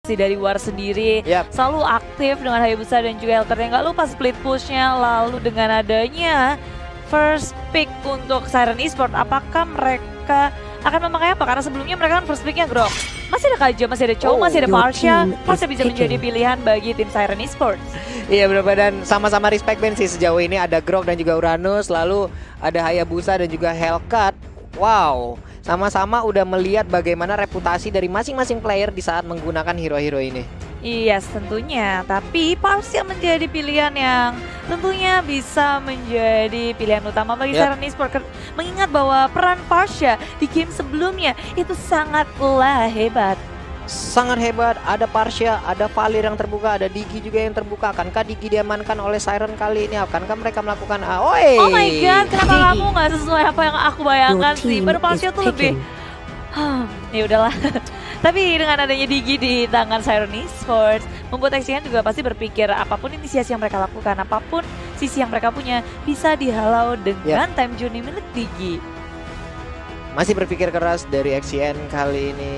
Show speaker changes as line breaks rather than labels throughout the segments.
dari War sendiri selalu aktif dengan Hayabusa dan juga Helternya. Nggak lupa split pushnya, lalu dengan adanya first pick untuk Siren Esports, apakah mereka akan memakai apa? Karena sebelumnya mereka kan first picknya Grok. Masih ada Kaja, masih ada Chow, masih ada Parsha. Parsha bisa menjadi pilihan bagi tim Siren Esports.
Iya benar, dan sama-sama respect band sih sejauh ini. Ada Grok dan juga Uranus, lalu ada Hayabusa dan juga Hellcat. Wow, sama-sama udah melihat bagaimana reputasi dari masing-masing player di saat menggunakan hero-hero ini.
Iya, tentunya. Tapi Parsha menjadi pilihan yang tentunya bisa menjadi pilihan utama bagi Siren Esports. Mengingat bahwa peran Parsha di game sebelumnya itu sangatlah hebat.
Sangat hebat, ada Parsha, ada Valir yang terbuka, ada Digi juga yang terbuka. Akankah Digi diamankan oleh Siren kali ini? Akankah mereka melakukan
Oh my god, kenapa kamu nggak sesuai apa yang aku bayangkan sih? Baru Parsha tuh lebih ya udahlah. Tapi dengan adanya Digi di tangan Siren Esports, membuat XCN juga pasti berpikir apapun inisiasi yang mereka lakukan, apapun sisi yang mereka punya bisa dihalau dengan time journey milik Digi.
Masih berpikir keras dari XCN kali ini.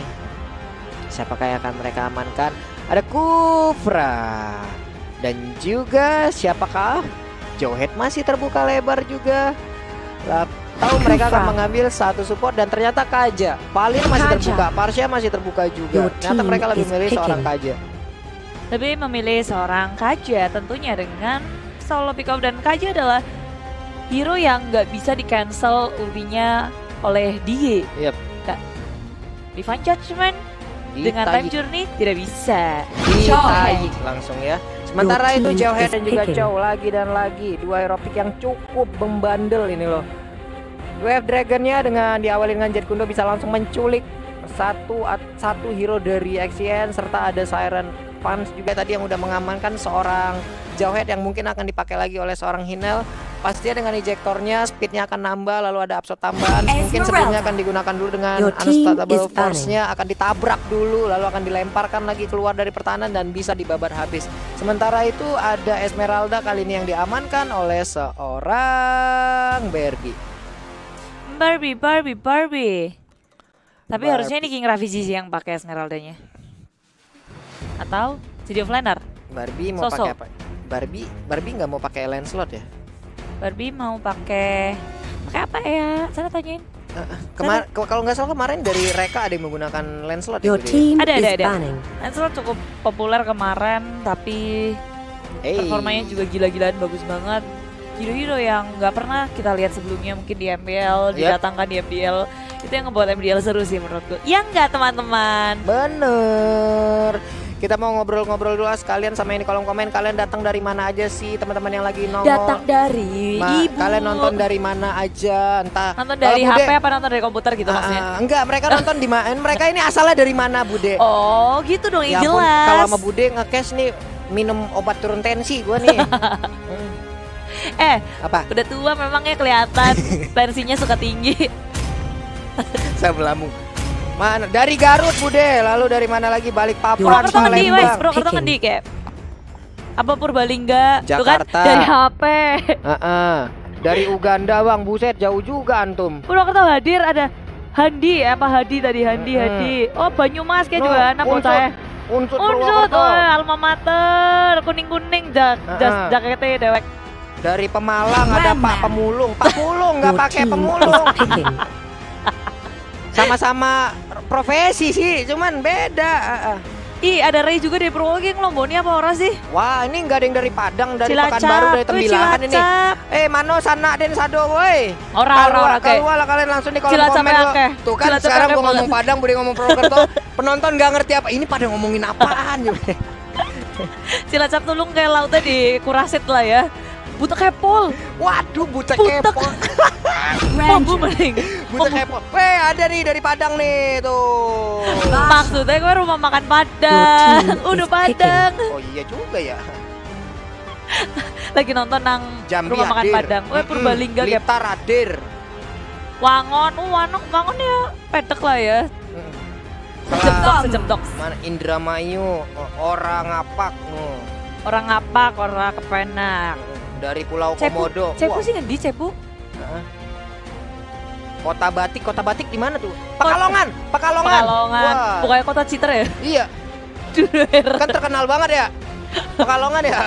Siapakah yang akan mereka amankan? Ada Kufra dan juga siapakah? Jowhead masih terbuka lebar juga. Tahu mereka akan mengambil satu support dan ternyata Kaja. Valir masih terbuka, Parsha masih terbuka juga. Ternyata mereka lebih memilih seorang Kaja.
Lebih memilih seorang Kaja tentunya dengan solo pick off, dan Kaja adalah hero yang nggak bisa di cancel ultinya oleh Die. Divine Judgment dengan time journey tidak bisa.
Ditarik langsung ya. Sementara itu Jowhead dan juga Chow lagi dan lagi dua hero pick yang cukup membandel ini loh. Wave Dragonnya dengan diawali dengan Jet Kundo bisa langsung menculik satu hero dari XCN, serta ada Siren Fans juga tadi yang udah mengamankan seorang Jowhead yang mungkin akan dipakai lagi oleh seorang Hinel. Pastinya dengan ejectornya speednya akan nambah, lalu ada absorb tambahan. Mungkin sebelumnya akan digunakan dulu dengan Unstoppable Force-nya, akan ditabrak dulu lalu akan dilemparkan lagi keluar dari pertahanan dan bisa dibabat habis. Sementara itu ada Esmeralda kali ini yang diamankan oleh seorang
Barbie. Tapi harusnya ini King Raviji sih yang pakai Esmeraldanya. Atau City of Laner?
Barbie mau pakai apa? Barbie nggak mau pakai Lancelot ya?
Barbie mau pakai apa ya? Sana tanyain.
Kalau nggak salah kemarin dari Reka ada yang menggunakan Lancelot ya?
Ada. Lancelot cukup populer kemarin, tapi performanya juga gila-gilaan bagus banget. Hero-hero yang nggak pernah kita lihat sebelumnya mungkin di MPL, didatangkan di MDL. Itu yang ngebuat MDL seru sih menurutku. Ya nggak teman-teman?
Bener. Kita mau ngobrol-ngobrol dulu sekalian sama ini kolom komen. Kalian datang dari mana aja sih teman-teman yang lagi nongol?
Datang dari ibu.
Kalian nonton dari mana aja? Entah
nonton dari HP apa nonton dari komputer gitu maksudnya?
Enggak, mereka nonton di mana? Mereka ini asalnya dari mana, Bude?
Oh gitu dong,
ya
jelas.
Kalau sama Bude nge-cash nih minum obat turun tensi gua nih. Apa?
Udah tua memangnya kelihatan tensinya suka tinggi.
Sabelamu. Mana? Dari Garut Bude, lalu dari mana lagi? Balikpapan, Palembang.
Purwokerto ngendi kayak? Apa Purbalingga?
Jakarta.
Tuh kan, dari HP.
Dari Uganda bang, buset jauh juga antum.
Purwokerto hadir ada Handi, Hadi tadi Hadi. Oh Banyumas kayak juga anak saya.
Unsut Purwokerto.
Alma mater, kuning-kuning jaketnya dewek.
Dari Pemalang ada Pak Pemulung nggak pakai pemulung. Sama-sama profesi sih, cuman beda.
Ada Ray juga dari Purwoking loh, Boni apa ora sih?
Wah, ini nggak ada yang dari Padang, dari
Cilacap,
Pekanbaru, dari Tembilahan ini. Mano sana den sado woi.
Ora
Keluar langsung di kolom komen lo. Tuh kan Cilacap sekarang gua ngomong Padang, Budi ngomong Purwokerto. Penonton nggak ngerti apa. Ini pada ngomongin apaan juga.
Cilacap Tulung kayak lautnya di Kurasit lah ya. Buta kepol.
Waduh, buta kepol. Buta kepol. Weh, ada nih dari Padang nih tuh.
Maksudnya gue rumah makan Padang. Udah Padang.
Oh iya juga ya.
Lagi nonton nang
Jambi
rumah makan
hadir.
Padang. Purbalingga kayak
Blitar hadir.
Wangon, Wangon ya pedek lah ya. Sejemdok.
Mana Indramayu, orang ngapak no.
Orang ngapak, orang kepenak.
Dari Pulau Komodo.
Cepu sih ngendi Cepu?
Kota Batik di mana tuh? Pekalongan.
Pokoknya kota Citer ya?
Iya. Kan terkenal banget ya. Pekalongan ya.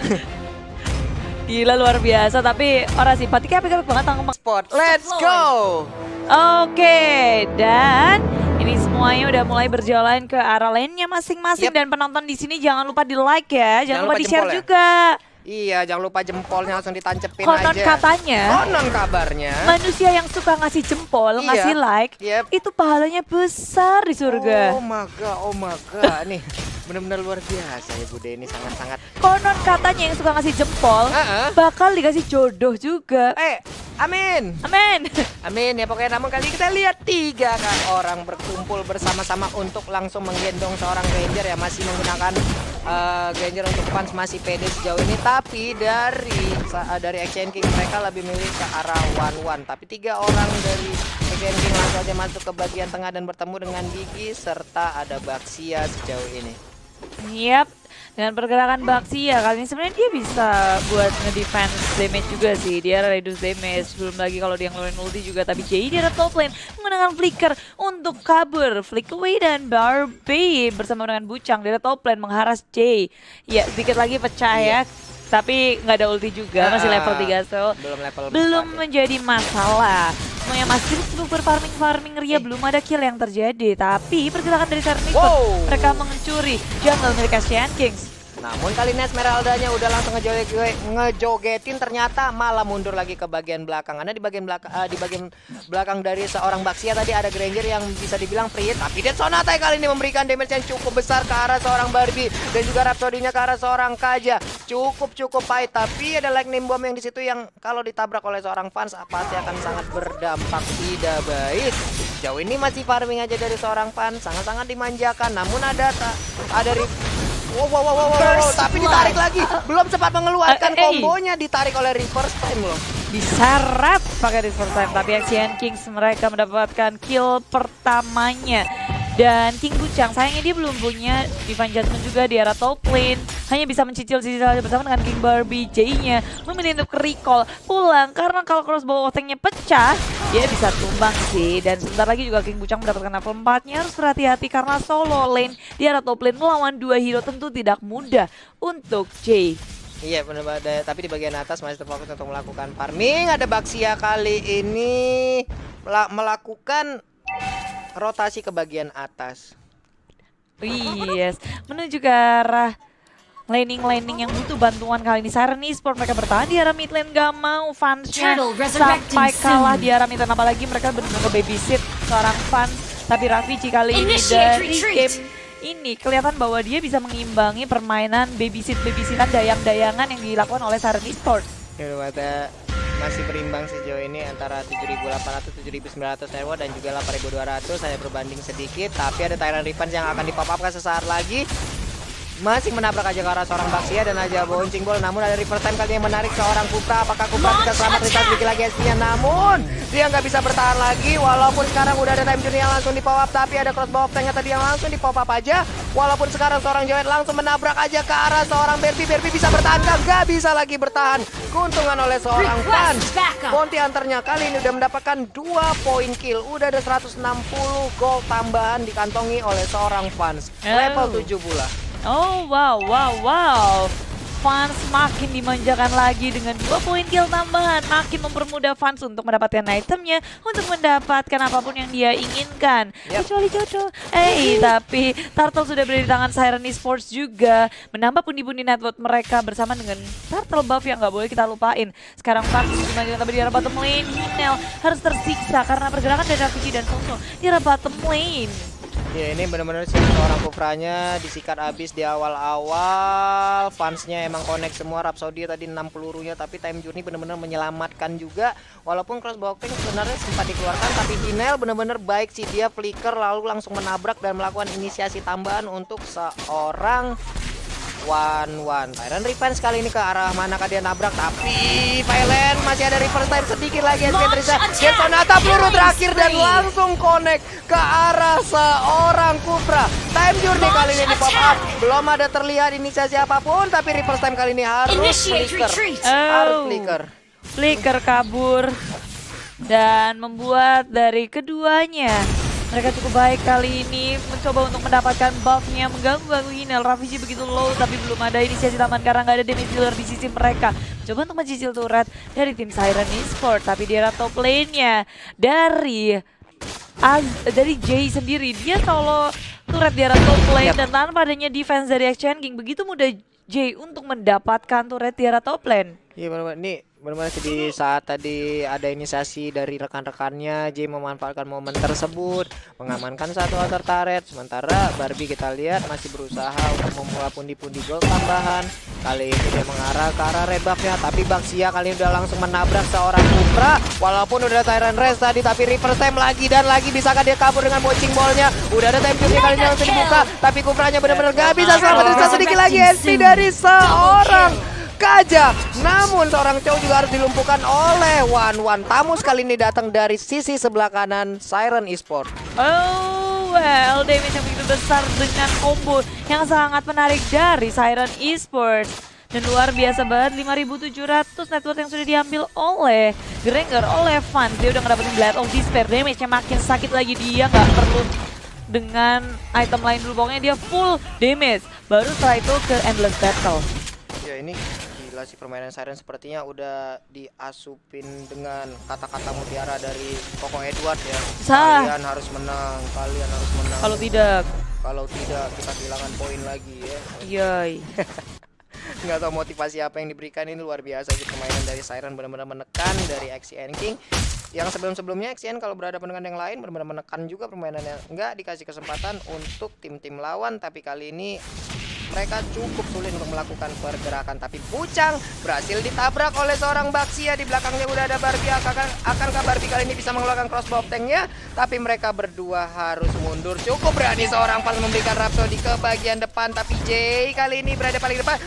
Gila luar biasa, tapi orang simpatiknya apik-apik banget tanggung
Spot. Let's go.
Oke, dan ini semuanya udah mulai berjalan ke arah lainnya masing-masing. Dan penonton di sini jangan lupa di like ya, jangan lupa di share juga.
Iya, jangan lupa jempolnya langsung ditancepin
Konon
aja. Konon kabarnya,
manusia yang suka ngasih jempol, ngasih like, itu pahalanya besar di surga.
Oh my god, nih benar-benar luar biasa ya Bude, ini sangat-sangat.
Konon katanya yang suka ngasih jempol bakal dikasih jodoh juga.
Amin.
Amin.
Amin ya, pokoknya namun kali kita lihat 3 orang berkumpul bersama-sama untuk langsung menggendong seorang Granger ya, masih menggunakan Granger untuk fans, masih pede sejauh ini. Tapi dari Action King mereka lebih milih ke arah 1-1. Tapi 3 orang dari Action King langsung aja masuk ke bagian tengah dan bertemu dengan Gigi serta ada Baxia sejauh ini.
Yap, dengan pergerakan Baxia kali ini sebenarnya dia bisa buat nge-defense damage juga sih. Dia reduce damage, belum lagi kalau dia ngeluarin ulti juga. Tapi Jay di top lane menggunakan flicker untuk kabur. Flick away dan Barbie bersama dengan Bucang di top lane mengharas Jay. Ya, sedikit lagi pecah ya. Tapi nggak ada ulti juga, masih level 3, so belum menjadi masalah. Semuanya masih untuk berfarming ria, belum ada kill yang terjadi. Tapi pergerakan dari Sernis, mereka mencuri jungle milik Asian Kings.
Namun kali ini Esmeraldanya udah langsung ngejogetin, ternyata malah mundur lagi ke bagian belakang. Karena di bagian belakang dari seorang Baxia tadi ada Granger yang bisa dibilang free, tapi Dead Sonata kali ini memberikan damage yang cukup besar ke arah seorang Barbie dan juga Rhapsody-nya ke arah seorang Kaja. Cukup pahit, tapi ada lightning bomb yang di situ yang kalau ditabrak oleh seorang fans pasti akan sangat berdampak tidak baik. Jauh ini masih farming aja dari seorang fans, sangat-sangat dimanjakan. Namun ada Wow, tapi ditarik lagi. Belum sempat mengeluarkan kombonya, ditarik oleh reverse time loh.
Diseret pakai reverse time, tapi Action Kings mereka mendapatkan kill pertamanya. Dan King Bucang sayangnya dia belum punya Divine Judgment juga di arah top lane. Hanya bisa mencicil bersama dengan King Barbie. J-nya memilih untuk recall pulang karena kalau crossbow tank-nya pecah dia bisa tumbang sih. Dan sebentar lagi juga King Bucang mendapatkan level 4-nya. Harus berhati-hati karena solo lane di arah top lane melawan 2 hero tentu tidak mudah untuk J.
Iya benar, tapi di bagian atas masih terfokus untuk melakukan farming. Ada Baxia kali ini melakukan rotasi ke bagian atas.
Yes, menuju ke arah laning yang butuh bantuan kali ini. Siren Esports mereka bertahan di arah mid lane, gak mau fansnya sampai kalah di arah mid lane. Apalagi mereka benar-benar babysit seorang fans. Tapi Rafici kali ini dari game ini kelihatan bahwa dia bisa mengimbangi permainan babysittan dayang-dayangan yang dilakukan oleh Siren Esports.
Masih berimbang sejauh ini antara 7.800, 7.900 euro dan juga 8.200. Saya berbanding sedikit, tapi ada Tyrant Revenge yang akan dipop-upkan sesaat lagi. Masih menabrak aja ke arah seorang Baxia dan aja bouncing ball. Namun ada reverse time kali yang menarik seorang Kupra. Apakah Kupra bisa selamat reset sedikit lagi SP-nya? Namun dia nggak bisa bertahan lagi. Walaupun sekarang udah ada time journey yang langsung di pop up, tapi ada crossbow tank-nya tadi yang langsung di pop up aja. Walaupun sekarang seorang Joet langsung menabrak aja ke arah seorang Barbie. Barbie bisa bertahan, nggak bisa lagi bertahan. Keuntungan oleh seorang fans. Bounty Hunter-nya kali ini udah mendapatkan 2 poin kill. Udah ada 160 gold tambahan dikantongi oleh seorang fans. Level 7 pula.
Oh wow. Fans makin dimanjakan lagi dengan 2 poin kill tambahan. Makin mempermudah fans untuk mendapatkan itemnya, untuk mendapatkan apapun yang dia inginkan. Kecuali jodoh. Tapi Turtle sudah berada di tangan Siren Esports juga. Menambah pundi-pundi network mereka bersama dengan Turtle buff yang nggak boleh kita lupain. Sekarang fans dimanjakan tapi di arah bottom lane. Hinel harus tersiksa karena pergerakan dari Rafici dan Soso di arah bottom lane.
Ya ini benar-benar sih seorang Kupranya disikat habis di awal-awal. Fansnya emang connect semua. Rhapsody tadi 6 pelurunya, tapi time journey benar-benar menyelamatkan juga. Walaupun crossbow tank sebenarnya sempat dikeluarkan, tapi Hinel benar-benar baik sih, dia flicker lalu langsung menabrak dan melakukan inisiasi tambahan untuk seorang 1-1. Tyrant Revenge kali ini ke arah manakah dia nabrak, tapi Violent masih ada reverse time sedikit lagi. Dead Sonata peluru terakhir dan langsung connect ke arah seorang Kupra. Time journey kali ini di pop up, belum ada terlihat inisiasi apapun, tapi reverse time kali ini harus flicker.
Flicker kabur dan membuat dari keduanya Mereka cukup baik kali ini, mencoba untuk mendapatkan buff-nya, mengganggu Hinel. Raviji begitu low, tapi belum ada inisiasi taman karena nggak ada damage dealer di sisi mereka. Coba untuk mencicil turret dari tim Siren Esports, tapi di arah top lane-nya dari Jay sendiri. Dia solo turret di arah top lane dan tanpa adanya defense dari Action King, begitu mudah Jay untuk mendapatkan turret di arah top lane.
Iya benar-benar nih, benar-benar di saat tadi ada inisiasi dari rekan-rekannya, Jay memanfaatkan momen tersebut, mengamankan satu outer turret. Sementara Barbie kita lihat masih berusaha untuk membuat pundi-pundi gold tambahan. Kali ini dia mengarah ke arah red buff-nya, tapi Baxia kali ini udah langsung menabrak seorang Kufra. Walaupun udah Tyrant Rest tadi, tapi reverse time lagi dan lagi. Bisakah dia kabur dengan bocing ball-nya? Udah ada time cube kali ini langsung dibuka, tapi Kufranya benar-benar gak bisa selamat. Sedikit lagi SP dari seorang Kaja. Namun seorang Chow juga harus dilumpuhkan oleh Wan. Tamus kali ini datang dari sisi sebelah kanan Siren Esports.
Oh well, damage yang begitu besar dengan combo yang sangat menarik dari Siren Esports. Dan luar biasa banget, 5.700 network yang sudah diambil oleh Granger, oleh Fans. Dia udah ngedapetin Blade of Despair, damage-nya makin sakit lagi. Dia nggak perlu dengan item lain dulu, pokoknya dia full damage. Baru setelah itu ke Endless Battle.
Ya ini gila sih, permainan Siren sepertinya udah diasupin dengan kata-kata mutiara dari Koko Edward ya. Kalian harus menang, kalian harus menang. Kalau tidak kita kehilangan poin lagi ya.
Yoi.
Nggak tahu motivasi apa yang diberikan, ini luar biasa sih permainan dari Siren, benar-benar menekan dari Action King. Yang sebelum-sebelumnya Action kalau berhadapan dengan yang lain benar-benar menekan juga permainannya, nggak dikasih kesempatan untuk tim-tim lawan, tapi kali ini mereka cukup sulit untuk melakukan pergerakan. Tapi Pucang berhasil ditabrak oleh seorang Baxia. Di belakangnya udah ada Barbie. Akankah Barbie kali ini bisa mengeluarkan crossbow tanknya? Tapi mereka berdua harus mundur. Cukup berani seorang Fans memberikan Rhapsody ke bagian depan. Tapi Jay kali ini berada paling depan.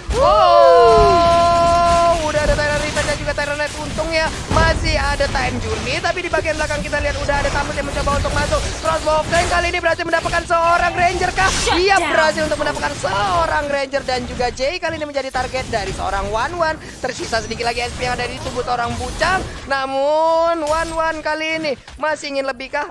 Udah ada Tyrant Riven dan juga Tyrant Knight. Untungnya masih ada Time Journey. Tapi di bagian belakang kita lihat udah ada Tamus yang mencoba untuk masuk. Crossbow tank kali ini berhasil mendapatkan seorang Ranger kah? Dia berhasil untuk mendapatkan seorang Ranger, dan juga Jay kali ini menjadi target dari seorang Wan. Tersisa sedikit lagi SP yang ada di tubuh seorang Pucang. Namun Wan kali ini masih ingin lebih kah?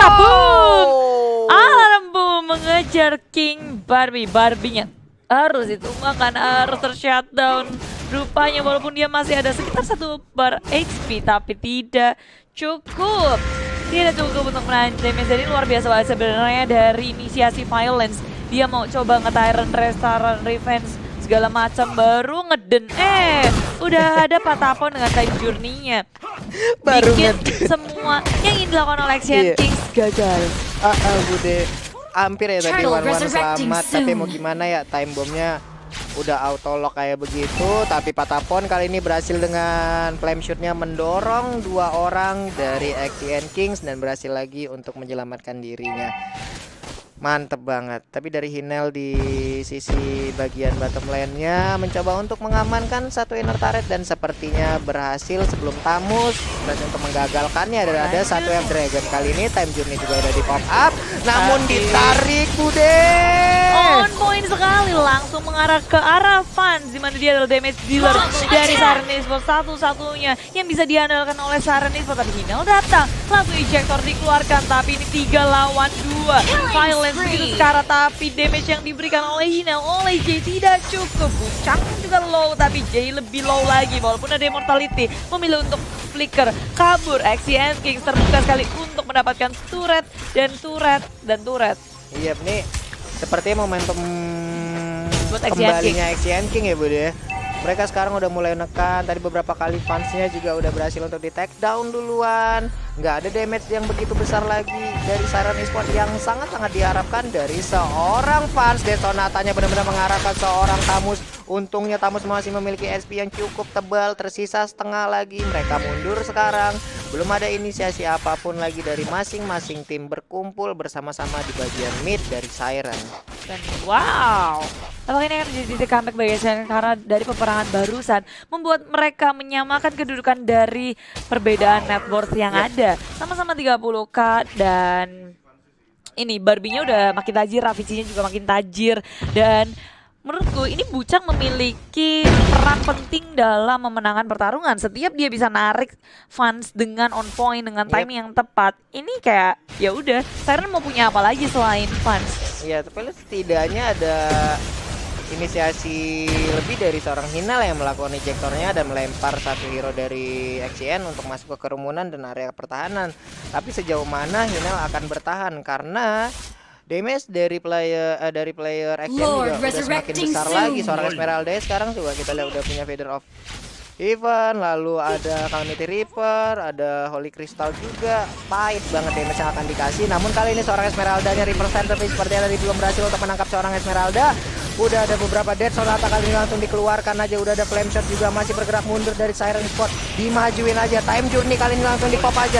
Alarm boom mengejar King Barbie. Barbie-nya harus ditumbangkan, harus tershutdown. Rupanya walaupun dia masih ada sekitar 1 bar HP, tapi tidak cukup. Tidak cukup untuk menahan damage. Jadi luar biasa banget sebenarnya dari inisiasi violence. Dia mau coba nge-Tyrant Restaurant Revenge segala macam, baru ngeden. Udah ada Patapon dengan Time Journey-nya. Bikin semua yang ingin dilakukan oleh Action Kings gagal.
Bude hampir ya tadi Wan selamat, tapi mau gimana ya, time bomb-nya udah auto lock kayak begitu. Tapi Patapon kali ini berhasil dengan flame shoot-nya mendorong 2 orang dari Action Kings dan berhasil lagi untuk menyelamatkan dirinya. Mantep banget. Tapi dari Hinel di sisi bagian bottom lane-nya mencoba untuk mengamankan satu inner turret dan sepertinya berhasil sebelum Tamus berhasil untuk menggagalkannya. Dan ada satu yang Dragon. Kali ini Time Journey juga udah di pop up, namun ditarik Bude.
On point sekali, langsung mengarah ke arah Fans, dimana dia adalah damage dealer dari Siren Esports, satu-satunya yang bisa diandalkan oleh Siren Esports. Tapi Hinel datang, langsung ejector dikeluarkan, tapi ini 3 lawan 2. Violence begitu sekarang, tapi damage yang diberikan oleh Hinel, oleh Jay tidak cukup. Pucang juga low, tapi Jay lebih low lagi. Walaupun ada immortality, memilih untuk flicker, kabur. Action Kings terbuka sekali untuk mendapatkan turret dan turret.
Iya, nih sepertinya momentum kembalinya Action King ya Bud ya. Mereka sekarang udah mulai nekan. Tadi beberapa kali fansnya juga udah berhasil untuk di take down duluan. Nggak ada damage yang begitu besar lagi dari Siren Esports yang sangat-sangat diharapkan dari seorang Fans. Detonatanya benar-benar mengarahkan seorang Tamus. Untungnya Tamus masih memiliki SP yang cukup tebal. Tersisa setengah lagi. Mereka mundur sekarang. Belum ada inisiasi apapun lagi dari masing-masing tim berkumpul bersama-sama di bagian mid dari Siren.
Dan wow, apakah ini akan menjadi comeback bagi Siren karena dari peperangan barusan membuat mereka menyamakan kedudukan dari perbedaan net worth yang ada. Sama-sama 30k dan ini Barbie-nya udah makin tajir, Raviji-nya juga makin tajir, dan Menurutku ini Bucang memiliki peran penting dalam memenangkan pertarungan. Setiap dia bisa narik fans dengan on point, dengan timing yang tepat. Ini kayak ya udah, Siren mau punya apa lagi selain fans?
Iya, tapi setidaknya ada inisiasi lebih dari seorang Hinal yang melakukan ejektornya dan melempar satu hero dari XCN untuk masuk ke kerumunan dan area pertahanan. Tapi sejauh mana Hinal akan bertahan karena damage dari player XCN juga udah semakin besar lagi. Seorang Esmeralda sekarang juga kita lihat udah punya Feather of Heaven, lalu ada Calamity Reaper, ada Holy Crystal juga. Pahit banget damage yang akan dikasih. Namun kali ini seorang Esmeraldanya represent, tapi sepertinya tadi belum berhasil untuk menangkap seorang Esmeralda. Udah ada beberapa dead, Sonata kali ini langsung dikeluarkan aja. Udah ada Flame Shot juga, masih bergerak mundur dari Siren Spot. Dimajuin aja, Time Journey kali ini langsung di pop aja.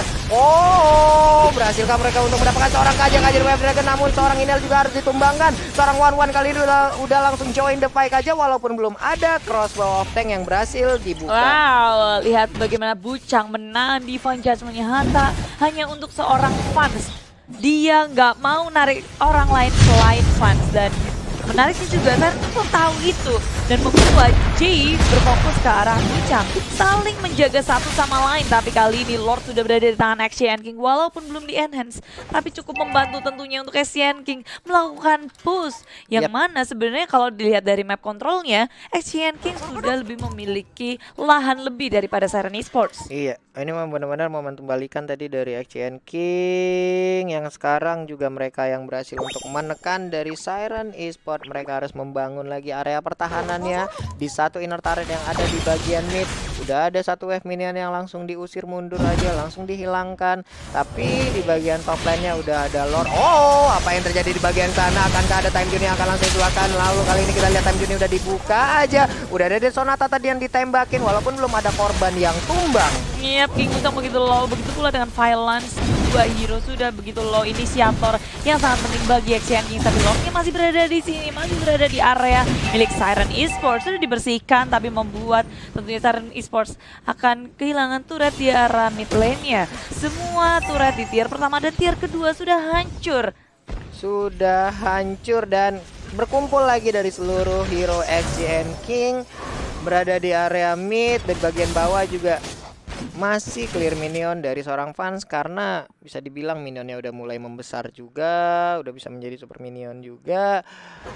Oh, berhasilkah mereka untuk mendapatkan seorang Kaja Wave Dragon? Namun seorang Inel juga harus ditumbangkan. Seorang One kali ini udah langsung join the fight aja, walaupun belum ada Crossbow of Tank yang berhasil dibuka.
Wow, lihat bagaimana Bucang menahan Divine Judgment-nya Hanta hanya untuk seorang fans. Dia nggak mau narik orang lain selain fans, dan menariknya juga Siren pun tahu itu dan membuat Jay berfokus ke arah Bucang, saling menjaga satu sama lain. Tapi kali ini Lord sudah berada di tangan XCN King, walaupun belum di enhance, tapi cukup membantu tentunya untuk XCN King melakukan push yang mana sebenarnya kalau dilihat dari map kontrolnya, XCN King sudah lebih memiliki lahan lebih daripada Siren Esports.
Iya, ini benar-benar momentum balikan tadi dari XCN King yang sekarang juga mereka yang berhasil untuk menekan dari Siren Esports. Mereka harus membangun lagi area pertahanannya di satu inner turret yang ada di bagian mid. Udah ada satu wave minion yang langsung diusir mundur aja, langsung dihilangkan. Tapi di bagian top lane-nya udah ada Lord. Oh, apa yang terjadi di bagian sana? Akankah ada Time Journey yang akan langsung dikeluarkan? Lalu kali ini kita lihat Time Journey udah dibuka aja. Udah ada Sonata tadi yang ditembakin, walaupun belum ada korban yang tumbang.
Yep, King Bucang begitu low, begitu pula dengan Violence. Dua hero sudah begitu low, inisiator yang sangat penting bagi XCN King. Tapi Lordnya masih berada di sini, masih berada di area milik Siren Esports. Sudah dibersihkan, tapi membuat tentunya Siren Esports akan kehilangan turret di arah mid lane-nya. Semua turret di tier pertama dan tier kedua sudah hancur.
Sudah hancur dan berkumpul lagi dari seluruh hero XCN King berada di area mid dan bagian bawah juga. Masih clear minion dari seorang fans karena bisa dibilang minionnya udah mulai membesar juga, udah bisa menjadi super minion juga.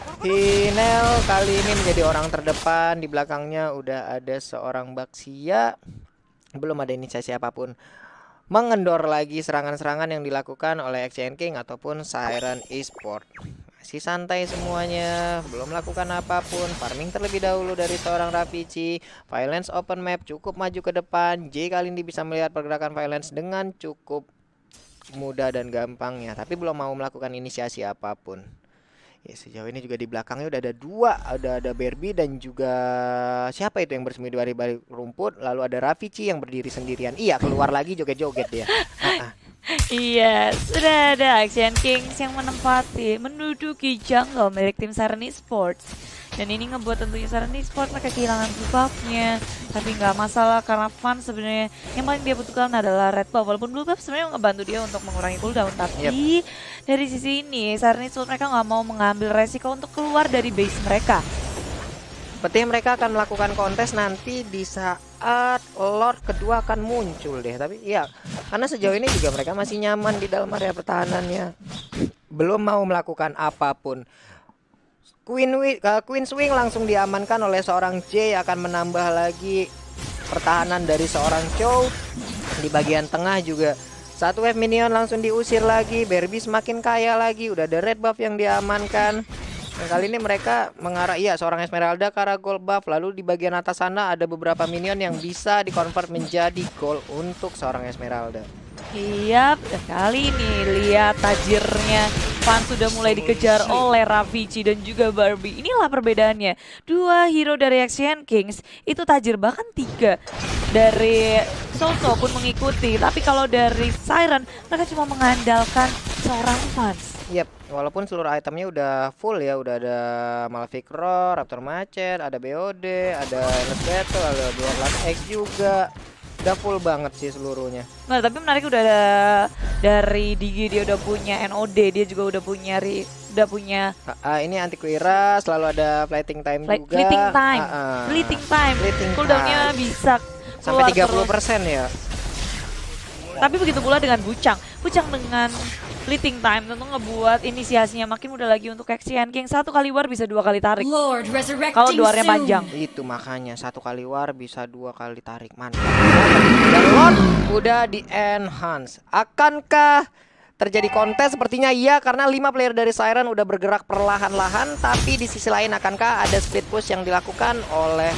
Hinel kali ini menjadi orang terdepan, di belakangnya udah ada seorang Baxia. Belum ada inisiasi apapun mengendor lagi serangan-serangan yang dilakukan oleh XCN King ataupun Siren Esports. Masih santai semuanya, belum melakukan apapun. Farming terlebih dahulu dari seorang Ravici. Violence open map, cukup maju ke depan. J kali ini bisa melihat pergerakan Violence dengan cukup mudah dan gampangnya, tapi belum mau melakukan inisiasi apapun. Ya, sejauh ini juga di belakangnya udah ada dua, ada Barbie dan juga siapa itu yang bersembunyi di balik rumput. Lalu ada Ravici yang berdiri sendirian. Iya, keluar lagi joget-joget dia.
Iya, sudah ada XCN Kings yang menduduki jungle milik tim Siren Esports. Dan ini ngebuat tentunya Siren Esports mereka kehilangan buff-nya. Tapi nggak masalah karena fun sebenarnya yang paling dia butuhkan adalah red buff. Walaupun blue buff sebenarnya ngebantu dia untuk mengurangi cooldown. Tapi dari sisi ini Siren Esports mereka nggak mau mengambil resiko untuk keluar dari base mereka.
Sepertinya mereka akan melakukan kontes nanti di saat Lord kedua akan muncul deh. Tapi ya, karena sejauh ini juga mereka masih nyaman di dalam area pertahanannya. Belum mau melakukan apapun. Queen Swing langsung diamankan oleh seorang J, akan menambah lagi pertahanan dari seorang Chow. Di bagian tengah juga satu wave minion langsung diusir lagi. Barbie semakin kaya lagi, udah ada red buff yang diamankan. Dan kali ini mereka mengarah, iya, seorang Esmeralda ke arah gold buff. Lalu di bagian atas sana ada beberapa minion yang bisa dikonvert menjadi gold untuk seorang Esmeralda.
Iya, kali ini lihat tajirnya Fan sudah mulai dikejar oleh Ravici dan juga Barbie. Inilah perbedaannya. Dua hero dari XCN Kings itu tajir, bahkan tiga dari Soso pun mengikuti. Tapi kalau dari Siren mereka cuma mengandalkan seorang fans.
Yap, walaupun seluruh itemnya udah full ya, udah ada Malefic Roar, Raptor Macet, ada BOD, ada Endless Battle, ada Bloodlust X juga. Udah full banget sih seluruhnya.
Nah, tapi menarik udah ada dari Digi, dia udah punya NOD, dia juga udah punya udah punya
ini anti-clear, selalu ada fleeting time juga.
Fleeting time. Cooldownnya bisa
sampai 30% ya.
Tapi begitu pula dengan Bucang dengan fleeting time tentu ngebuat inisiasinya makin mudah lagi untuk Axian King. 1 kali war bisa 2 kali tarik. Kalau duarnya panjang.
Itu makanya 1 kali war bisa 2 kali tarik. Mantap. Dan Lord udah di enhance. Akankah terjadi kontes? Sepertinya iya, karena 5 player dari Siren udah bergerak perlahan-lahan. Tapi di sisi lain akankah ada split push yang dilakukan oleh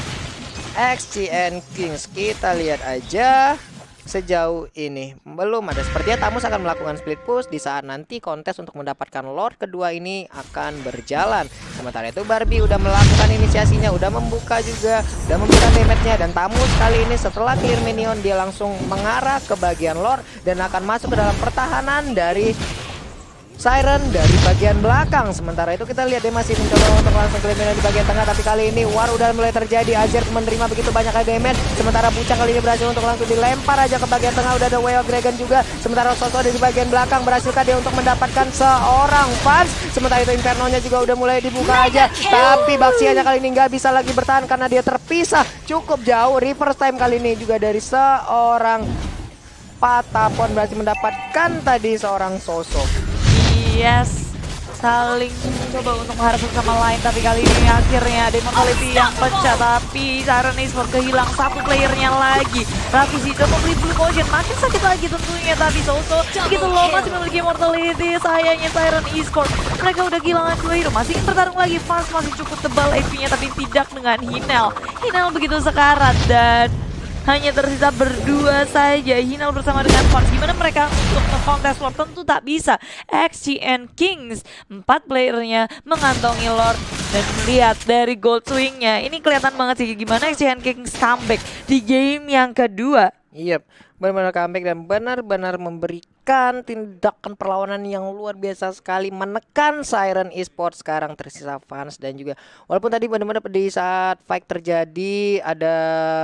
Axian Kings? Kita lihat aja. Sejauh ini belum ada. Sepertinya Tamus akan melakukan split push di saat nanti kontes untuk mendapatkan Lord kedua ini akan berjalan. Sementara itu Barbie udah melakukan inisiasinya, udah membuka juga, udah memberikan damage-nya. Dan Tamus kali ini setelah clear minion dia langsung mengarah ke bagian Lord dan akan masuk ke dalam pertahanan dari Siren dari bagian belakang. Sementara itu kita lihat dia masih mencoba untuk langsung clear minion di bagian tengah. Tapi kali ini war udah mulai terjadi. Azir menerima begitu banyak damage. Sementara Bucang kali ini berhasil untuk langsung dilempar aja ke bagian tengah. Udah ada Way of Dragon juga. Sementara Soso ada di bagian belakang. Berhasilkah dia untuk mendapatkan seorang fans? Sementara itu Inferno-nya juga udah mulai dibuka aja. Tapi Baxianya kali ini nggak bisa lagi bertahan karena dia terpisah cukup jauh. Reverse time kali ini juga dari seorang Patapon berhasil mendapatkan tadi seorang Soso.
Yes, saling coba untuk mengharap sama lain, tapi kali ini akhirnya Demon Quality yang pecah. Tapi Siren Esports kehilang 1 playernya lagi. Raffi sih coba beli Blue Potion, makin sakit lagi tentunya. Tapi Soso begitu low masih memiliki mortality. Sayangnya Siren Esports, mereka udah kehilangan 2 hero. Masih ingin bertarung lagi, Fans masih cukup tebal HP-nya, tapi tidak dengan Hinel begitu sekarat dan hanya tersisa berdua saja. Hinel bersama dengan Fans. Gimana mereka untuk nge-contest Lord? Tentu tak bisa. Axian Kings 4 playernya mengantongi Lord. Dan lihat dari gold swing-nya, ini kelihatan banget sih gimana Axian Kings comeback di game yang kedua.
Iya, benar-benar comeback dan benar-benar memberikan tindakan perlawanan yang luar biasa sekali, menekan Siren Esports. Sekarang tersisa Fans dan juga walaupun tadi benar-benar di saat fight terjadi ada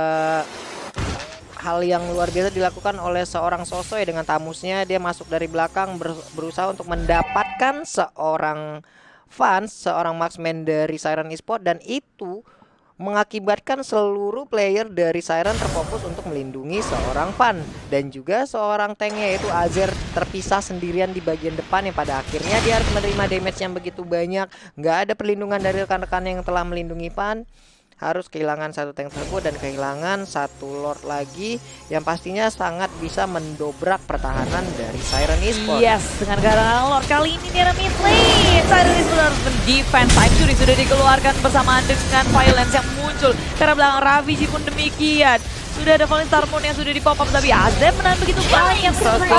hal yang luar biasa dilakukan oleh seorang Soso ya dengan Tamusnya. Dia masuk dari belakang berusaha untuk mendapatkan seorang Fans, seorang marksman dari Siren Esports, dan itu mengakibatkan seluruh player dari Siren terfokus untuk melindungi seorang Fan dan juga seorang tanknya yaitu Azir terpisah sendirian di bagian depan yang pada akhirnya dia harus menerima damage yang begitu banyak. Nggak ada perlindungan dari rekan-rekan yang telah melindungi Fan. Harus kehilangan 1 tank tersebut dan kehilangan 1 Lord lagi yang pastinya sangat bisa mendobrak pertahanan dari Siren Esports.
Yes, dengan kedatangan Lord kali ini dia mid lane. Siren Esports harus mendefense. Time Fury sudah dikeluarkan bersamaan dengan violence yang muncul karena belakang Raviji pun demikian. Sudah ada Falling Star Moon yang sudah di pop up, tapi Azem menahan begitu banyak.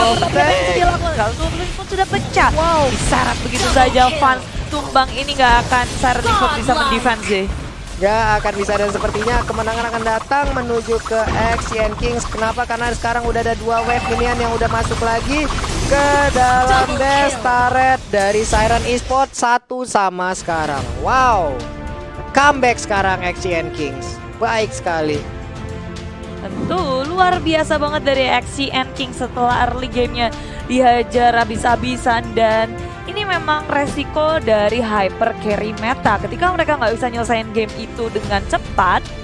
Tapi pun sudah pecah. Wow, diseret begitu saja. Fans tumbang ini nggak akan Siren Esports bisa mendefense sih.
Gak akan bisa, dan sepertinya kemenangan akan datang menuju ke Axian Kings. Kenapa? Karena sekarang udah ada 2 wave minion yang udah masuk lagi ke dalam base turret dari Siren Esports. 1 sama sekarang. Wow, comeback sekarang Axian Kings. Baik sekali.
Tentu luar biasa banget dari Axian Kings setelah early gamenya dihajar habis-habisan. Dan ini memang resiko dari hyper carry meta. Ketika mereka nggak bisa nyelesain game itu dengan cepat,